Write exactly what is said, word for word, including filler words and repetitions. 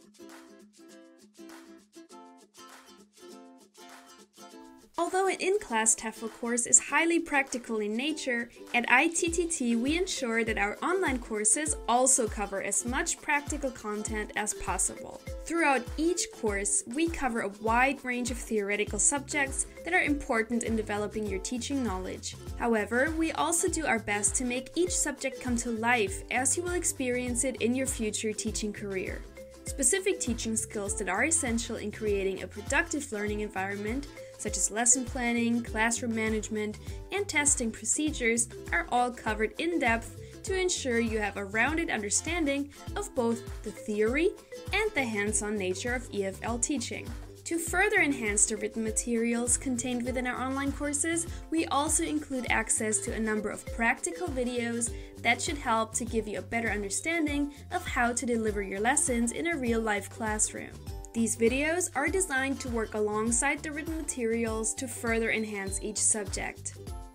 Although an in-class T E F L course is highly practical in nature, at I T T T we ensure that our online courses also cover as much practical content as possible. Throughout each course, we cover a wide range of theoretical subjects that are important in developing your teaching knowledge. However, we also do our best to make each subject come to life as you will experience it in your future teaching career. Specific teaching skills that are essential in creating a productive learning environment, such as lesson planning, classroom management, and testing procedures, are all covered in depth to ensure you have a rounded understanding of both the theory and the hands-on nature of E F L teaching. To further enhance the written materials contained within our online courses, we also include access to a number of practical videos that should help to give you a better understanding of how to deliver your lessons in a real-life classroom. These videos are designed to work alongside the written materials to further enhance each subject.